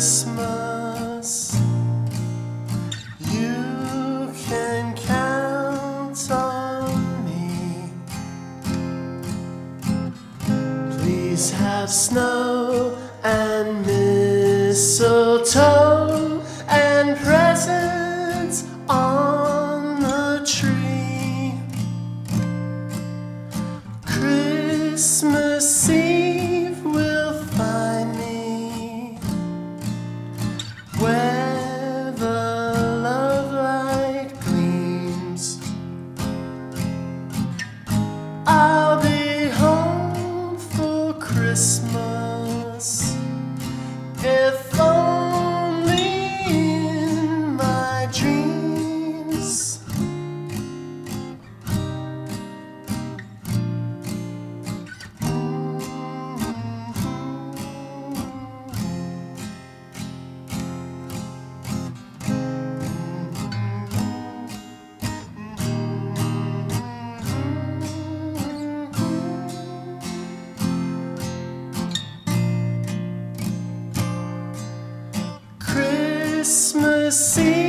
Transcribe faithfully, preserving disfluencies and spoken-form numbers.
Christmas. You can count on me. Please have snow and mistletoe and presents on the tree. Christmas Eve will find me where the love light gleams. I'll be home for Christmas, if only in my dreams. Christmas Eve.